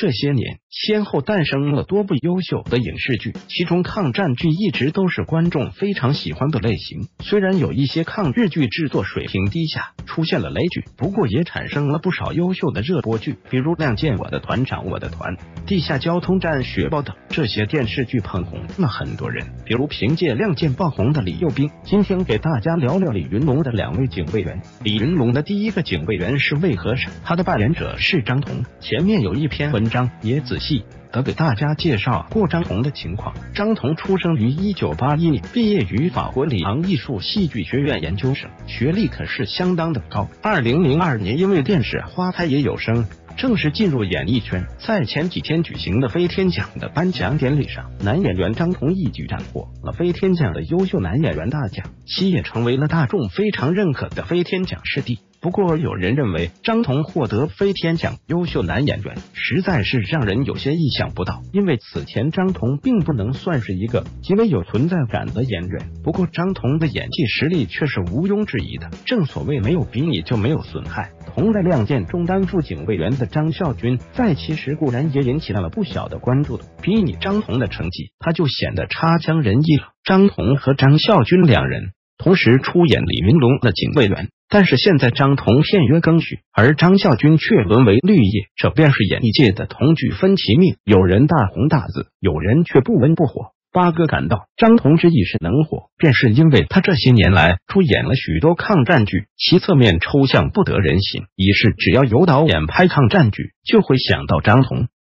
这些年，先后诞生了多部优秀的影视剧，其中抗战剧一直都是观众非常喜欢的类型。虽然有一些抗日剧制作水平低下，出现了雷剧，不过也产生了不少优秀的热播剧，比如《亮剑》、我的团长我的团、地下交通站、雪豹等。这些电视剧捧红了很多人，比如凭借《亮剑》爆红的李幼斌。今天给大家聊聊李云龙的2位警卫员。李云龙的第一个警卫员是魏和尚，他的扮演者是张彤。前面有一篇文章也仔细的给大家介绍过张彤的情况。张彤出生于1981年，毕业于法国里昂艺术戏剧学院研究生，学历可是相当的高。2002年因为电视《花开也有声》正式进入演艺圈，在前几天举行的飞天奖的颁奖典礼上，男演员张彤一举斩获了飞天奖的优秀男演员大奖，其也成为了大众非常认可的飞天奖视帝。不过有人认为张彤获得飞天奖优秀男演员实在是让人有些意想不到，因为此前张彤并不能算是一个极为有存在感的演员。不过张彤的演技实力却是毋庸置疑的，正所谓没有比拟就没有损害。同在《亮剑》中担负警卫员的张孝军，在其实固然也引起了不小的关注的，比拟张彤的成绩，他就显得差强人意了。张彤和张孝军两人同时出演李云龙的警卫员，但是现在张彤片约更续，而张孝军却沦为绿叶，这便是演艺界的同剧分其命，有人大红大紫，有人却不温不火。八哥感到张彤之一是能火，便是因为他这些年来出演了许多抗战剧，其侧面抽象不得人心。一是只要有导演拍抗战剧，就会想到张彤，